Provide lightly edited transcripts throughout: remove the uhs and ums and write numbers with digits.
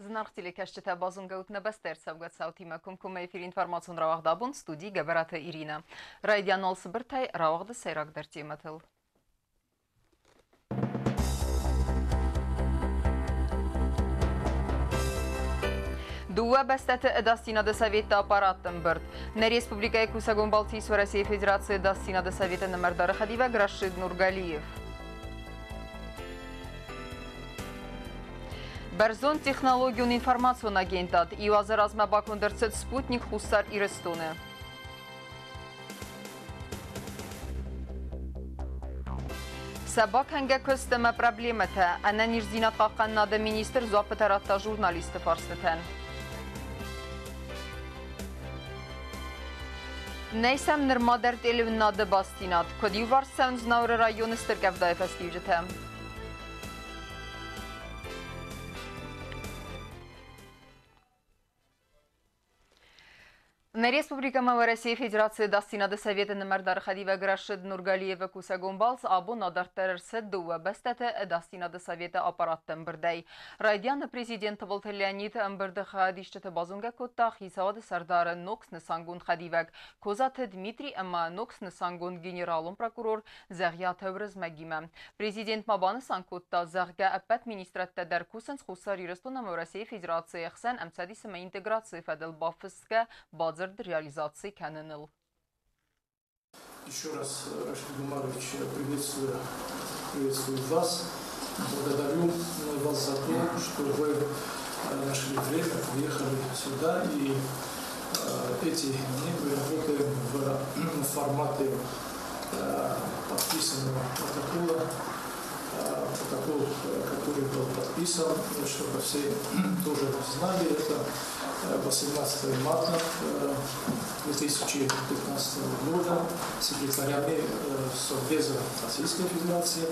Znarhtile bazın gavutna bester savgat sautima kumkum efir informasyon ravagdabun studi gabarata Irina. Radyan olsı bir tay ravagda seyrak dertimatil. Дуа бастата Дастина до Совета аппаратом бирд. На Республика Кусагон Балтийск Россия Федерации Дастина до Совета номер Дарахадива Грашид Нургалиев. Барзон технологион информацион агентат и азаразма бакондерцет спутник Хусар Ирестуне. Sabah henge kösteme problemete, ana nirzinat qaqan nada minister zapıtaratta jurnalisti farsteten. Neysem nirmadert elivin nadı bastinat, kodi varsam znavre rayonu stirkevdaya festivcetem. На Республика Россия Федерации Дастина до Совета номер Дарахадива Грашид Нургалиева Кусагонбалс абу надартер седдуа бастата Дастина до Совета аппараттан бирдай. Радиан президент Волт Леонид Амберды Хадиштата базунга котта хисавад сардары Нокс Несангун Хадивак Козат Дмитрий Ама Нокс Несангун генералун прокурор Загья Таврыз Магима. Президент Мабаны Санкотта Загья аппат министратта Даркусенс Хусар Ирестона Россия Федерации Хсан Амцадисма интеграции Федел Бафыска Бадзар реализации Каненел. Еще раз, Рашид Гумарович, приветствую вас. Благодарю вас за то, что вы нашли время, приехали сюда. И эти дни мы работаем в формате подписанного протокола. Протокол, который был подписан, чтобы все тоже знали, это 18 марта 2015 года секретарями Совбеза Российской Федерации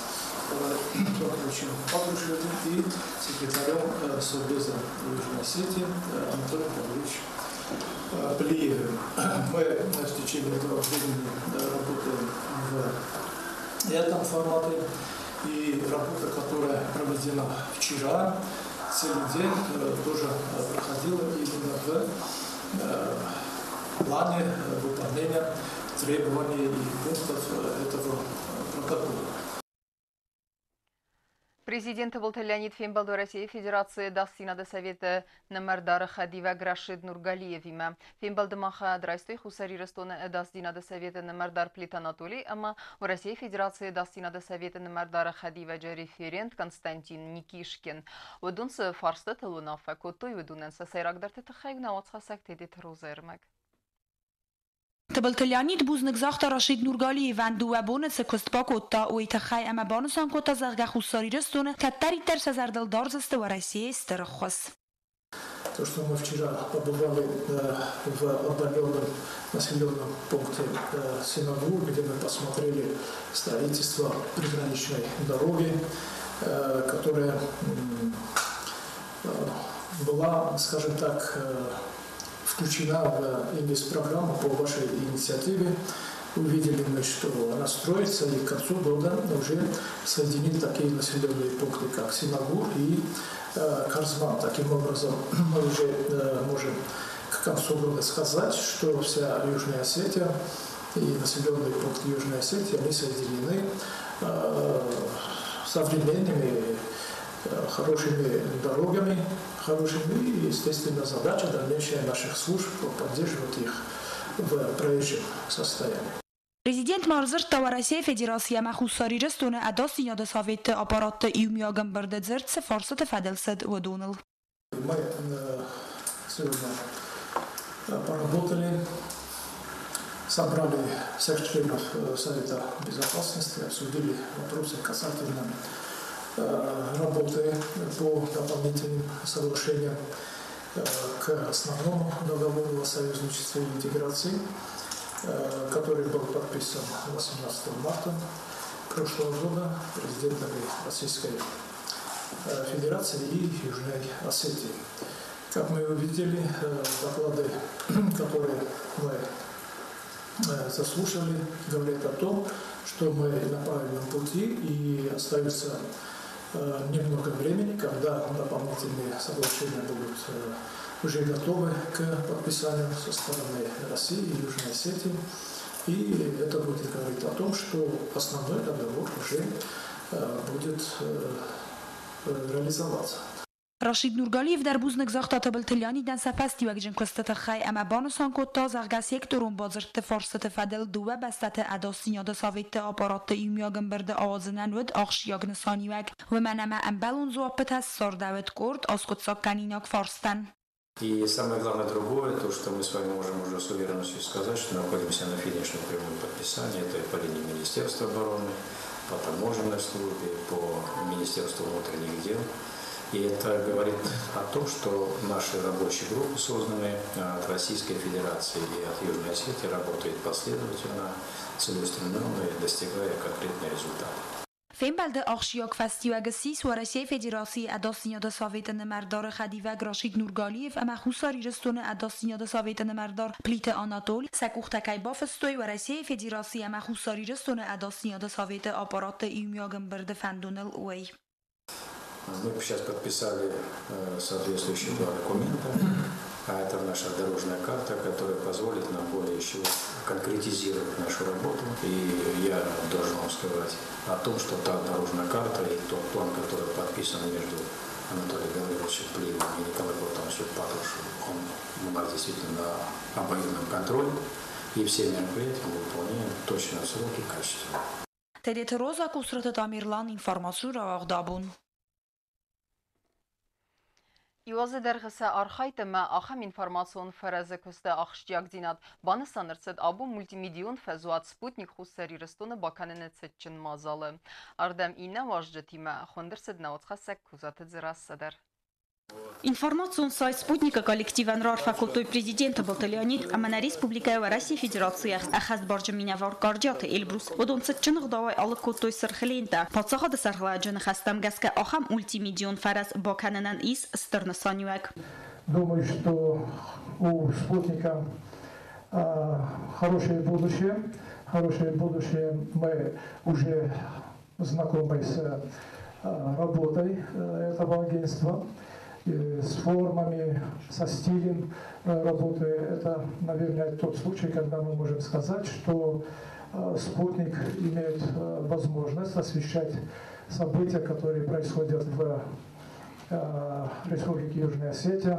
Патрушевым и секретарем Совбеза Южной Осетии Анатолием Павловичем Плиевым. Мы в течение этого времени работаем в этом формате. И работа, которая проведена вчера, целый день, тоже проходила именно в плане выполнения требований и пунктов этого протокола. Президент Волт Леонид Фембалду России Федерации Дастина до Совета номер Дарахадива Грашид Нургалиевима. Фембалду Маха Драйстой Хусари Рестона Дастина до Совета номер Дар Плит Анатолий, ама у России Федерации Дастина до Совета номер Дарахадива референт Константин Никишкин. Удунс фарстат лунафа котой удуненса сайрагдарты тахайгна отхасак тедит розермак. تبلتليانيت بوزنك زاخت رشيد نورغالي واندو وبونت سكست باكوتا ويتخاي اما بانسان كوتا زغا خساري رستون كتاري ترس زردل دارزست ورسي استرخص. То, что мы вчера побывали в отдаленном населенном пункте Синагу, где мы посмотрели строительство приграничной дороги, которая была, скажем так, включена в инвестпрограмму по вашей инициативе. Увидели мы, что она строится, и к концу года уже соединит такие населенные пункты, как Синагур и Карзман. Таким образом, мы уже можем к концу года сказать, что вся Южная Осетия и населенные пункты Южной Осетии, они соединены современными хорошими дорогами, и, естественно, задача дальнейшая наших служб поддерживать их в проезжем состоянии. Президент Марзырта Россия Федерация Махусари Рестуне Адастина до Совета аппарата Иумиагам Бардедзерт Фарсата Фадельсед Водунал. Мы сегодня поработали, собрали всех членов Совета Безопасности, обсудили вопросы касательно работы по дополнительным соглашениям к основному договору о союзничестве и интеграции, который был подписан 18 марта прошлого года президентами Российской Федерации и Южной Осетии. Как мы увидели, доклады, которые мы заслушали, говорят о том, что мы на правильном пути и остаются немного времени, когда дополнительные соглашения будут уже готовы к подписанию со стороны России и Южной Осетии. И это будет говорить о том, что основной договор уже будет реализоваться. Rashid Nurgaliyev در بوزنک زاخت بلتلیانی دن سپستی وقت جنکست خی اما بانسان کو تا زغگ سکتورون بازرت فرصت فدل دوه بستت اداسینیا د ساویت آپارات ایمیاگن برد آوازنن ود آخشیاگن سانی وگ و منما امبلون زوابت از ساردوت کرد آسکت ساکنیناک فارستن. И самое главное другое, то, что мы с вами можем уже с уверенностью сказать, что находимся на финишной прямой подписании, это по линии Министерства обороны, по таможенной службе, по Министерству внутренних дел. И это говорит о том, что наши рабочие группы, созданные от Российской Федерации и от Южной Осетии, работают последовательно, целеустремленно и достигая конкретных результатов. فیم بلده آخشیاک فستیوگ سیس و رشیه فدراسی اداسینیاد ساویتن مردار خدیوگ راشید نورگالیف اما خوصاری رستون اداسینیاد ساویتن مردار پلیت آناتول سکوختکای بافستوی و رشیه فدراسی اما خوصاری رستون اداسینیاد ساویت آپارات ایمیاگن برد فندونل اوی. Мы сейчас подписали соответствующие два документа. А это наша дорожная карта, которая позволит нам более еще конкретизировать нашу работу. И я должен вам сказать о том, что та дорожная карта и тот план, который подписан между Анатолием Гавриловичем Плиевым и Николаем Платоновичем Патрушевым, он у нас действительно на обоюдном контроле. И все мероприятия мы выполняем точно в сроки и качественно. Тедет Роза Кусрата Тамирлан информацию Равагдабун. Իվազը դերղսը արխայտը ախեմ ինվորմացիոն վրազը կստը աղշտյակ դինատ բանը սանրցդ աբու մուլտիմիդիոն ֆեզուատ սպուտնիկ խուսերի ռստոնը բականենը ծետչն մազալը։ Արդեմ ինը վաժջտիմը խոնդրսդ նաոցխասակ կուզատը ձրասսադար։ Информацион сайт спутника коллективен рар факултой президента был Леонид, а на республика России Федерации ахаз барджаминя вар кардиаты Эльбрус. Водон цетчных давай алкотой сархлента. Подсахада сархладжен хастам гаска ахам ультимидион фарас баканенан из стернасанюек. Думаю, что у спутника хорошее будущее. Хорошее будущее. Мы уже знакомы с работой этого агентства. С формами, со стилем работы. Это, наверное, тот случай, когда мы можем сказать, что спутник имеет возможность освещать события, которые происходят в Республике Южная Осетия.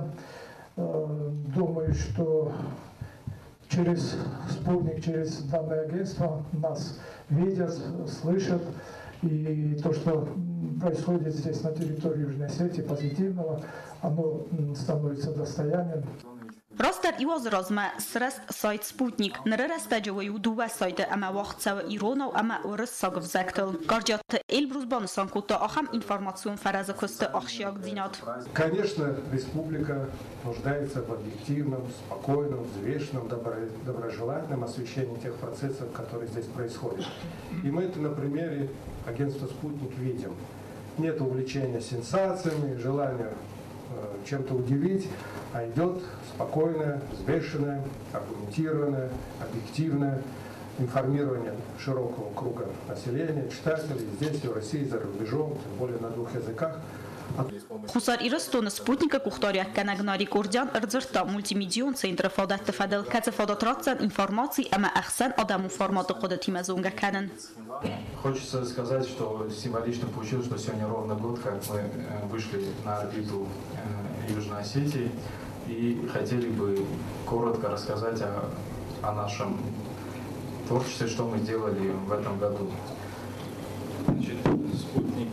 Думаю, что через спутник, через данное агентство нас видят, слышат. И то, что происходит здесь на территории Южной Осетии, позитивного, оно становится достоянием. Ростер Ивоз Розма срест сайт спутник. Нерестаджевую дуа сайта ама вахтсава Иронов ама урссагов зактел. Кардиат Эльбрус бансан кута ахам информацион фараза коста ахшиак динат. Конечно, республика нуждается в объективном, спокойном, взвешенном, доброжелательном освещении тех процессов, которые здесь происходят. И мы это на примере агентства «Спутник» видим. Нет увлечения сенсациями, желания чем-то удивить, а идет спокойное, взвешенное, аргументированное, объективное информирование широкого круга населения, читателей здесь, в России, за рубежом, тем более на двух языках. Хусар Иростон спутника Кухтория Канагнари Курдян Рдзерта мультимедион центра фадат тфадел каца фадотрацан информации ама ахсан адаму формату ходати мазунга канен. Хочется сказать, что символично получилось, что сегодня ровно год, как мы вышли на орбиту Южной Осетии и хотели бы коротко рассказать о нашем творчестве, что мы сделали в этом году. Значит, спутник.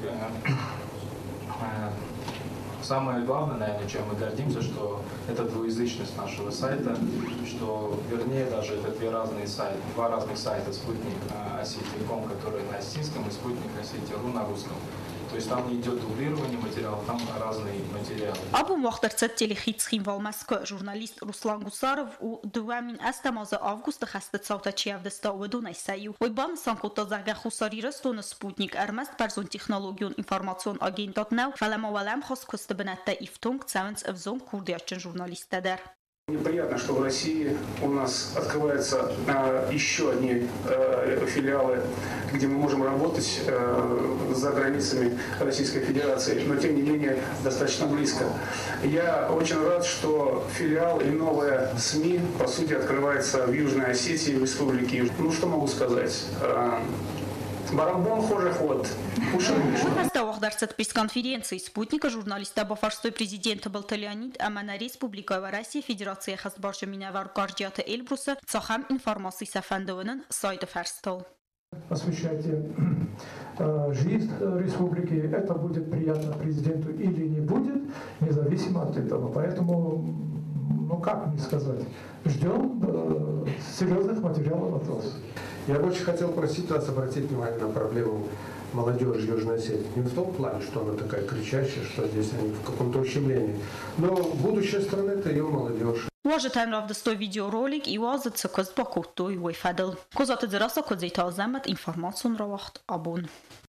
Самое главное, наверное, чем мы гордимся, что это двуязычность нашего сайта, что, вернее, даже это два разных сайта, спутник Осетия.ком, который на осетинском, и спутник Осетия.ру на русском. То есть там не идет дублирование материалов, там разные материалы. Абу Мохтарцет телехитсхим Валмаско, журналист Руслан Гусаров, у 2 августа хастет саутачи авдеста уведунай саю. Ойбан санкота зарга хусари растон спутник армаст парзон технологион информацион агентат нау, фалама валам хас костебенетта ифтунг цавенц авзон курдиачен журналистадер. Неприятно, что в России у нас открываются еще одни филиалы, где мы можем работать за границами Российской Федерации, но тем не менее достаточно близко. Я очень рад, что филиал и новая СМИ, по сути, открывается в Южной Осетии, в Республике. Ну, что могу сказать? Барабон хуже ход. Дарцет пресс-конференции спутника журналиста Бафарстой президента был Леонид Амана Республика в России Федерации Хасбаржа Минавар Кардиата Эльбруса Цахам информации Сафандованен сайта Ферстол. Освещайте жизнь республики. Это будет приятно президенту или не будет, независимо от этого. Поэтому, ну как мне сказать, ждем серьезных материалов от вас. Я бы очень хотел просить вас обратить внимание на проблему молодежи Южной Осетии. Не в том плане, что она такая кричащая, что здесь они в каком-то ущемлении. Но будущее страны – это ее молодежь. Уважаемый равдостой видеоролик и уазы цикоз бакутой уйфадл. Козаты дыраса кодзейта азамат информацию равахт абун.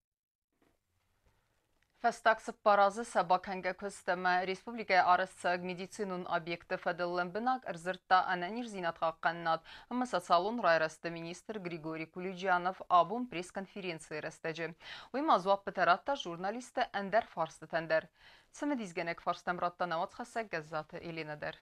Фестаксып паразы сабаканга көстемі республикая арысцаг медицинун объекты фадылын бінак ырзыртта ананир зинат қаққаннат. Амаса салон райрасты министр Григорий Кулиджанов абун пресс-конференции растежі. Уймазуап бітаратта журналисты әндер фарсты тәндер. Сәмедизгенек фарстамратта нават қаса газзаты Еленадер.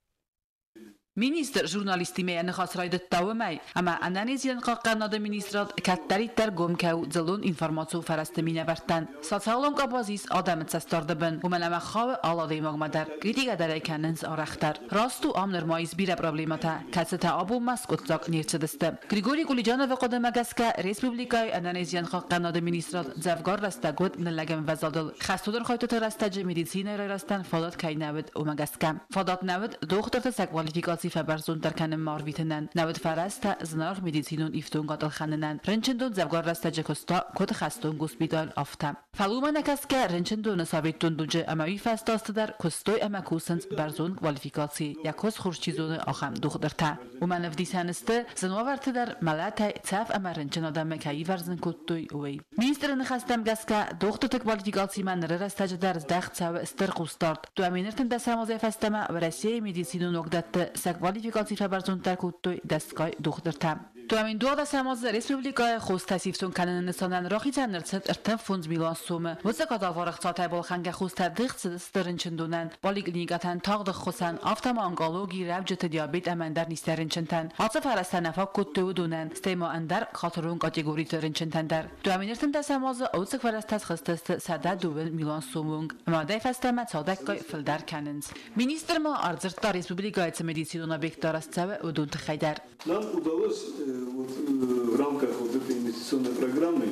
Министр журналисти мейаны хасрайды тауымай, ама ананезиян қаққанады министрат кәттәриттер гөмкәу зылун информацию фарасты мине бәрттен. Социалон қабазис адамыт сәстарды бін, умәләмә қауы алады мағмадар, критика дәрәйкәнінс арақтар. Расту амныр майыз бире проблемата, кәсіті абу маскоттак нерчедісті. Григорий Кулиджанов қодымәгәске республикай ананезиян қаққанады министрат зәвгар раста гөд нілләген вәзадыл. Қастудыр қайтыты растаджы медицина райрастан фадат кайнавыд умәгәске. Фадат навыд доқтырты сәк квалификации فبرزون در کنم مارویتنن نود فرست زنار مدیسینون ایفتون قاتل خاننن رنچندون زبگار راست جکستا کد خستون گوس بیدال آفتم فلوما نکس که رنچندون سابیتون دونجه اماوی فستاست در کستوی اما کوسنس برزون کوالیفیکاسی یکوز خورشیزون آخم دخترته و من افدیسانسته زنوارت در ملت تف اما رنچن آدم کی ورزن کتوی اوی مینستر نخستم گس که دختر کوالیفیکاسی من رستج در دخت سو استر قوستارد تو امینرتن دسامازه فستما و رسیه مدیسینون نقدت کوالیفیکاسی فبرزون در کتوی دستگاه دخترتم تو همین دو دساماز رسپوبلیکای خوست تصیفتون کنن نسانن راخی تنرسد ارتن فونز میلان سومه وزه کدا وارخصاتای بالخنگ خوست دخت سدسترن چندونن بالی گلینگاتن تاق دخ خسن آفتم آنگالوگی ربجت دیابیت امن در نیسترن چنتن آتف فرستن نفاق کتو دونن ستیما اندر خاطرون کاتگوری ترن چنتن در تو همین ارتن دساماز اوزک فرستت خستست سده دوبل میلان سومونگ ماده فستمت صادقای فلدر کننز مینیستر ما ارزرت در رسپوبلیکای مدیسینون объект Ростова у Дунтахайдар. Нам удалось в рамках вот этой инвестиционной программы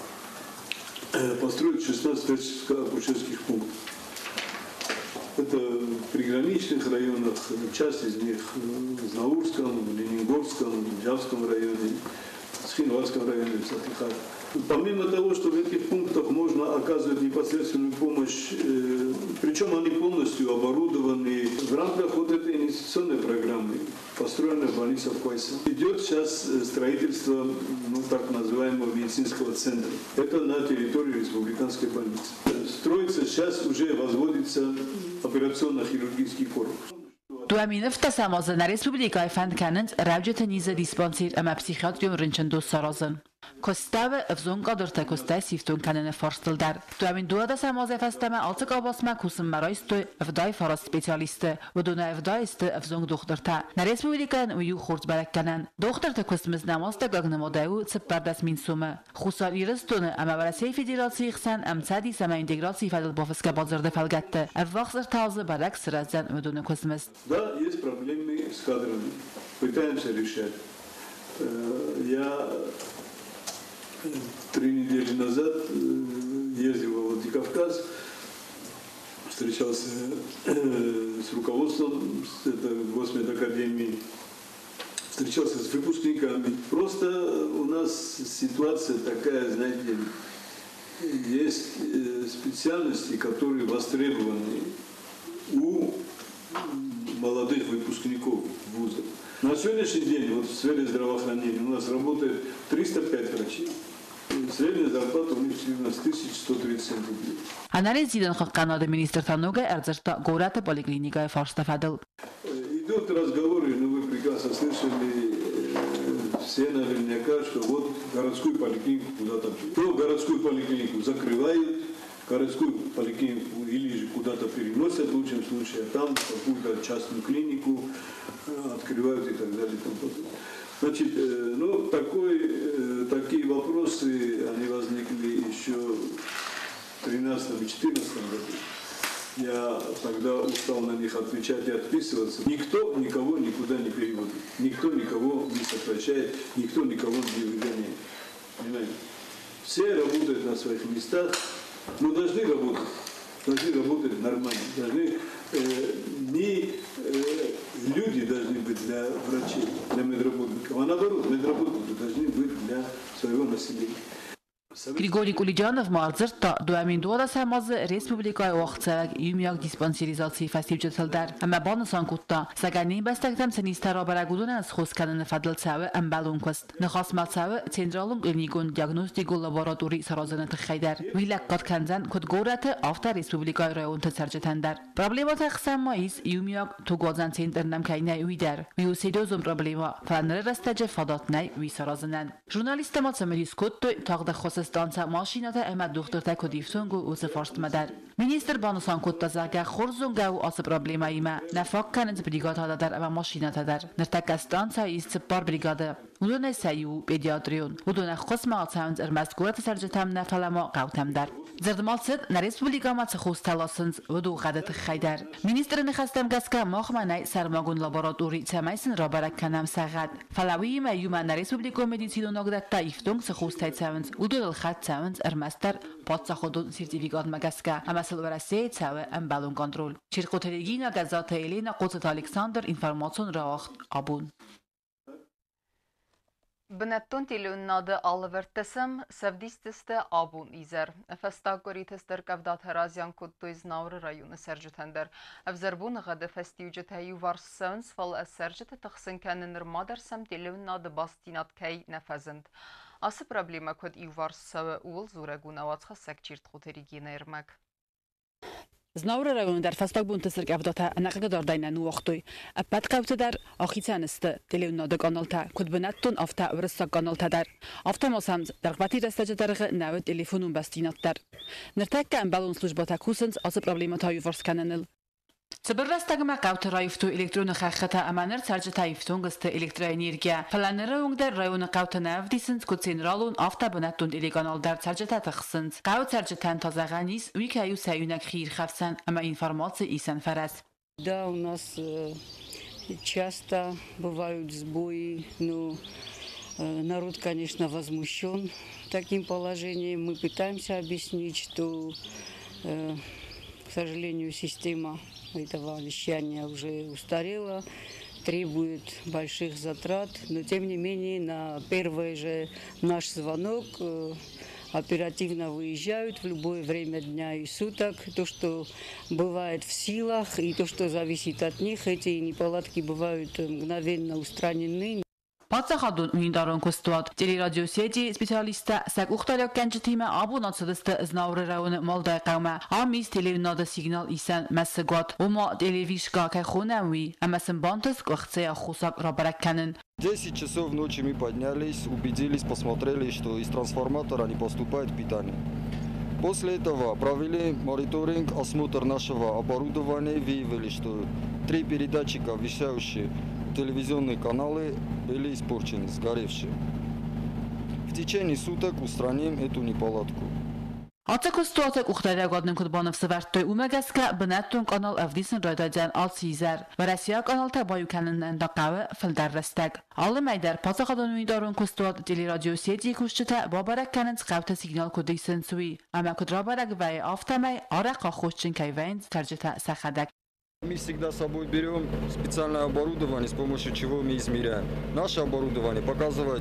построить 16 фельдшерско-акушерских пунктов. Это в приграничных районах, часть из них в Знаурском, в Ленингорском, в Джавском районе, в Схинвальском районе, в Сатихаре. Помимо того, что в этих пунктах можно оказывать непосредственную помощь, причем они полностью оборудованы в рамках вот этой инвестиционной программы, построенная больница в Койсе. Идет сейчас строительство так называемого медицинского центра. Это на территории республиканской больницы. Строится сейчас, уже возводится операционно-хирургический корпус. دوامینف تساماز در ریسپوبلیکای فند کنند رابطه نیز دیسپانسیر اما پسیخیاتریوم رنچندو سرازن کستاو افزون قدرت کسته سیفتون کنن فارستل در دوامین دو تساماز فستمه آلتک آباسمه کوسم برایست افدای فراست سپیسیالیسته و دونه افدایست افزون دخترته در ریسپوبلیکان ویو خورد برک کنن دخترته کسمز نماست گاگنماده و سپردست مینسومه خصوصا ایرستونه اما ورسی فدراسی خسن امسادی سما اینتگراسی فدل بافسکه بازرده فلگته افواخزر تازه برک سرازن و دونه کسمز. Да, есть проблемы с кадрами. Пытаемся решать. Я 3 недели назад ездил во Владикавказ, встречался с руководством Госмедакадемии, встречался с выпускниками. Просто у нас ситуация такая, знаете, есть специальности, которые востребованы у молодых выпускников вузов. На сегодняшний день вот в сфере здравоохранения у нас работает 305 врачей. Средняя зарплата у них 17 137 рублей. Анализ зидан хакканады министр Тануга эрзерта гората поликлиника фарста фадыл. И Идут разговоры, вы прекрасно слышали, все наверняка, что вот городскую поликлинику куда-то, то городскую поликлинику закрывают, городскую поликлинику или же куда-то переносят в лучшем случае, а там какую-то частную клинику открывают и так далее. Значит, такие вопросы, они возникли еще в 2013 и 2014 году. Я тогда устал на них отвечать и отписываться. Никто никого никуда не переводит, никто никого не сокращает, никто никого не выгоняет. Понимаете? Все работают на своих местах, но должны работать нормально. Не люди должны быть для врачей, для медработников, а наоборот, медработники должны быть для своего населения. Grigori Kulijanov Marzırta duamin doğada sermazı Respublikaya oğçavak yumiyak dispanserizatsiya festivalçıldar. Ama banısan kutta saganin bestektem senistara baragudun az xoskanını fadılçavı ambalun kust. Nexasmatçavı Centralun Ülnigun Diagnostiku Laboratori sarazını tıxaydar. Vilakkat kanzan kutgoratı afta Respublikaya rayon tısarcıtandar. Problemata xsammayız yumiyak tugozan centernam kaynay uydar. Viusedozum problema fanları rastacı fadatnay uisarazınan. Jurnalistama tsameriz kuttu tağda xosas stanța mașinată emat doctorta codifsungu uze forst madar. Minister banusan kutta zaga xorzungau as problema ima. Nafak kanent brigada dar ama mașinata dar. Nertaka stanța ist par brigada. Udone sayu pediatrion. Udone xosma atsaunz ermaskurat sarjatam nafalama qautam dar. Zerdmalsed na Respublika matsxus talasınz udu qadat xaydar. Ministerin xastam gaska maxmanay sarmagun laboratori tsamaisin rabarak kanam sagat. Falawi ma yuma na Respublika medicinu nogdatta iftung xus taytsavins udul khat tsavins ermastar patsaxodun sertifikat magaska. Amasıl varase tsawe ambalun kontrol. Çirqoteligina gazata Elena Qotsat Alexander informatsiyon rawaxt abun. Benettun tilunnadı alıvertesem sevdististe abun izer. Festagoritester kavdat herazyan kuttuiz navrı rayonu sercetender. Evzerbun gade festiyucetayı varsavns fal sercete tıxsın kendinir madersem tilunnadı bastinat kay nefezend. Ası problema kod i varsavı uğul zuregun avatsxa sekçirt xoterigine ermek. Znaury rayonu dar festagbunt sırk avdata anaqadar daynan waqtoy. Apat qavta dar akhitsaniste teleunnadı kanalta kudbenattun afta vrissa kanalta dar. Afta mosamz darqbati rastajadarğı navet telefonun bastinattar. Nertakka ambalun slujbata kusens ası problemata yuvarskananil. Sıbırrastagma qavta rayuftu elektronu xaxata amaner sarjı tayftun gıstı elektroenergiya. Falanırı ungdar rayonu qavta navdisins kod centralun afta benattun telekanaldar sarjıta tıxsins. Qavt sarjıtan tazaganis uykayı sayunak xir xafsan ama informatsiya isen faras. Да, у нас часто бывают сбои, но народ, конечно, возмущен таким положением. Мы пытаемся объяснить, что, к сожалению, система этого вещания уже устарела, требует больших затрат, но тем не менее на первый же наш звонок оперативно выезжают в любое время дня и суток. То, что бывает в силах и то, что зависит от них, эти неполадки бывают мгновенно устранены. Patsaxadun uyindarın kostuat. Teleradyo seti specialista sak uxtaryak gençtime abonatsadısta znavri rayonu malday qavma. Amis televizionda signal isen messegat. Oma televizka kay xonawi. Amasin bantas qıxtsaya xusak rabarakkanin. 10 часов ночи мы поднялись, убедились, посмотрели, что из трансформатора не поступает питание. После этого провели мониторинг, осмотр нашего оборудования, выявили, что 3 передатчика, вещающие телевизионные каналы, были испорчены, сгоревшие. В течение суток устраним эту неполадку. Atsakostuatak uxtaryagadın kudbanov sıvarttoy umagaska benattun kanal avdisin raydajan alsizar. Varasiya kanalta bayukanından daqavi fildarrastag. Allı maydar patsaxadan uyindarın kostuat teleradyo seti kuşçita babarakkanın qavta signal kodiksin sui. Ama kudrabarak vay aftamay araqa xoşçin kayvayn tarjita saxadak. Мы всегда с собой берем специальное оборудование, с помощью чего мы измеряем. Наше оборудование показывает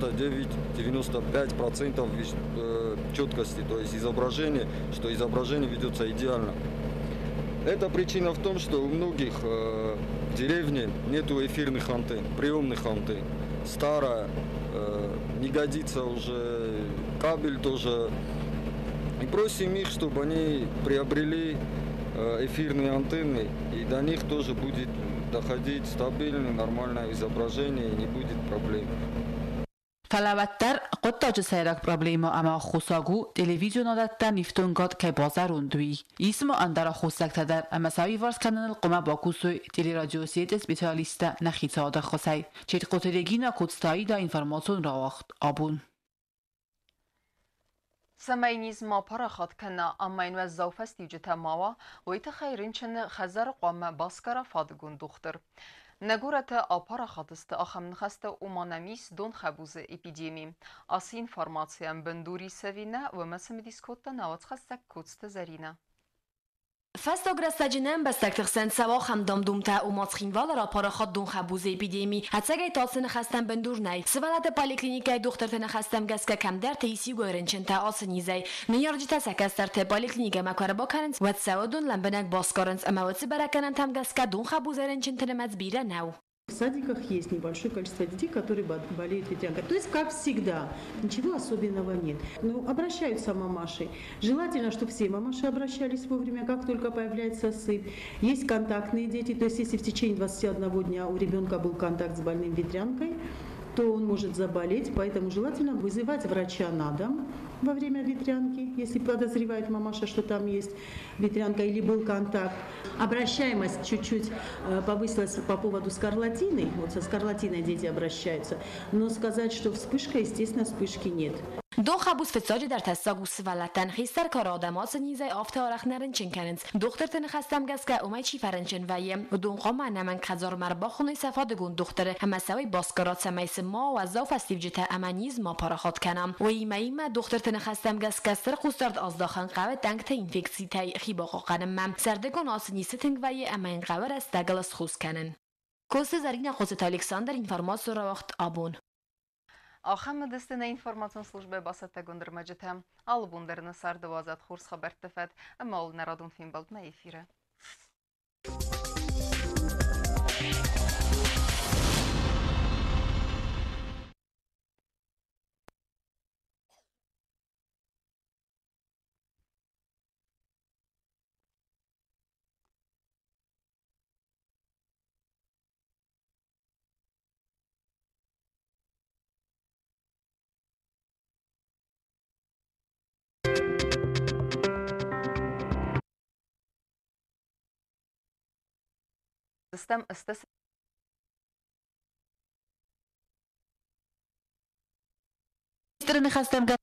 99-95% четкости, то есть изображение, что изображение ведется идеально. Эта причина в том, что у многих в деревне нету эфирных антенн, приемных антенн. Старая, не годится уже, кабель тоже. И просим их, чтобы они приобрели эфирные антенны, и до них тоже будет доходить стабильное, нормальное изображение и не будет проблем. فلوتر قد تاج سيرك проблема اما خوساگو تلفزيون عادتا نفتونگات که بازارون دوی اسم اندرا خوسک تدر اما ساوی وارس کانال قما باکوسوی تلی رادیو سیت اسپیتالیستا نخیتا دا خوسی چیت قطرگینا کودستایی دا انفرماسون را وقت آبون سماينيز ما پرخات كنا أمين وزوفستي جتا ماوا ويتخيرين چن خزر قام باسكرا فادگون دختر نگورت آپرخات است آخم نخست اومانمیس دون خبوز اپیدیمی آسی انفرماتسیم بندوری سوینه و مسم دیسکوت نوات خستک کودست زرینه Festogrestaģinem bestektighsen savaxam damdumta umatsxinvalara paraxat dun xabuz epidemi. Hatsagay tatsın xastam bendurnay. Svalate poliklinikay doktortene xastam gaska kamder teisi goyrençenta asınizay. Niyarjita sakastarte poliklinika makaraba karens wat sawadun lambenak baskarens ama wat sibarakanant ham gaska dun xabuz erençentene madzbira now. В садиках есть небольшое количество детей, которые болеют ветрянкой. То есть, как всегда, ничего особенного нет. Но обращаются мамаши. Желательно, чтобы все мамаши обращались вовремя, как только появляется сыпь. Есть контактные дети, то есть, если в течение 21 дня у ребенка был контакт с больным ветрянкой, то он может заболеть, поэтому желательно вызывать врача на дом во время ветрянки, если подозревает мамаша, что там есть ветрянка или был контакт. Обращаемость чуть-чуть повысилась по поводу скарлатины, вот со скарлатиной дети обращаются, но сказать, что вспышка, естественно, вспышки нет. دو خبوس فتاجی در تساگو سوالتن خیستر کار آدماس نیزه آفته آرخ نرنچن کنند دختر تنخستم گز که اومای چی فرنچن ویم و دون قام نمن خزار مربا خونی صفات گون دختر هم سوی باسکارات سمیس ما و زاف استیو جتا امانیز ما پاراخات کنم و ایما دختر تنخستم گز کستر خوسترد از داخن قوه دنگ تا اینفکسی تای خیباقا قنم سردگون آسنی ستنگ وی امین قوه است دگلس خوز کنن کوست زرین خوست الکساندر اینفرماس رو وقت آبون آخم دستن اینفرماسیون службы басата гундермаджетем албундерны сарды вазат хурс хабар тефет اما ول نرادون فیلم بالد ما ефире Систем Стороны хастем